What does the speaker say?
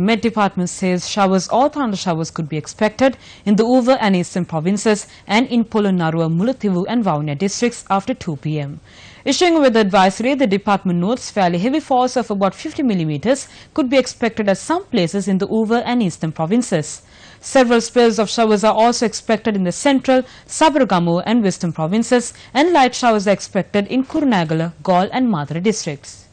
Met Department says showers or thunder showers could be expected in the over and eastern provinces and in Polonnaruwa, Mullaitivu and Vavuniya districts after 2 p.m. Issuing a weather advisory, the department notes fairly heavy falls of about 50 millimeters could be expected at some places in the over and eastern provinces. Several spells of showers are also expected in the central, Sabaragamu and western provinces, and light showers are expected in Kurunegala, Galle and Madura districts.